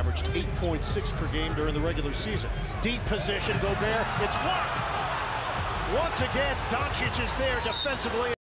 averaged 8.6 per game during the regular season. Deep position, Gobert, it's blocked. Once again, Doncic is there defensively.